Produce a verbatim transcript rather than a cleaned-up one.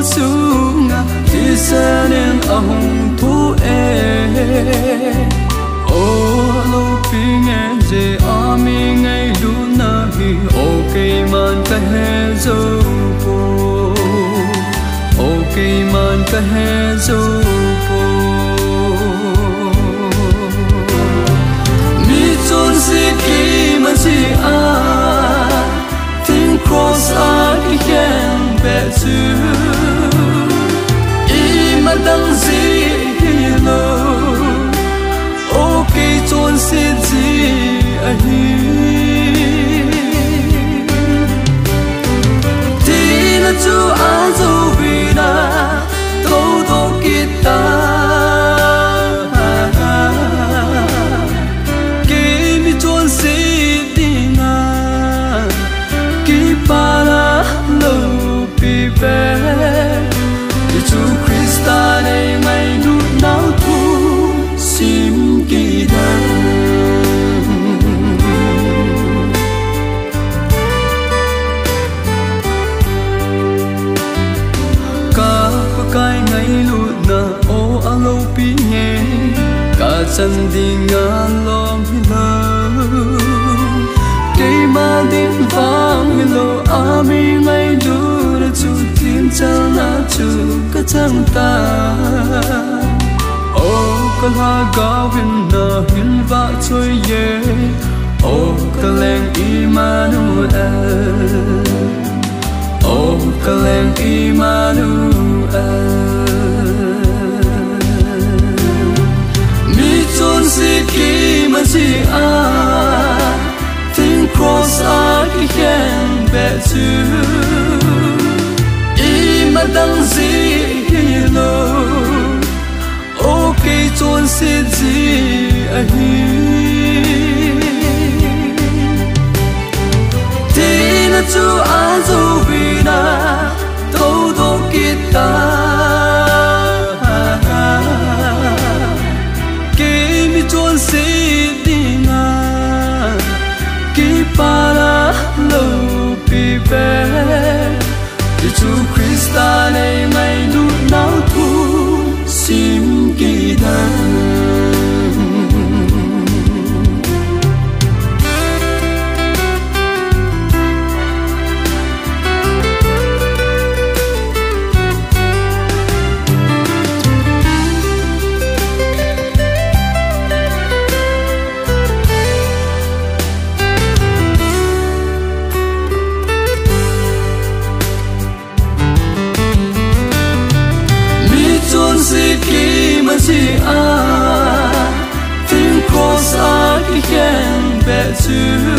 sunga tisanen ahong thu e o lo pinge je ami ngai lu na hi o ke man ka he zo po o ke man ka he zo po mi chon si ki man si a tin cross a ki hen be tu i ma dang si lo o ke chon si ji a hi tin chu a zo vi na do do ki ta ke mi chon si ding a ki para lo pi be chu Krista nei mai nu nau thu sim ki dan ka pa kai ngai lu na o alo pi nge ka chan ding a lom hi la ke ma din vang lo a mi ngai lu na chu tin chal na chu ka chang ta o ka la ga win na hin va choi ye o ka leng Emmanuel o ka leng Emmanuel mi chon si ki man si a tin cross a ki hen be tu ma dang si lo o ke chon si ji a hi tin chu a zo vi na do do ki ta ke mi chon si ding a ki para lo pi be chu Krista nei mai nu nau thu sim ki dan ki man si a tin cross a ki hen be tu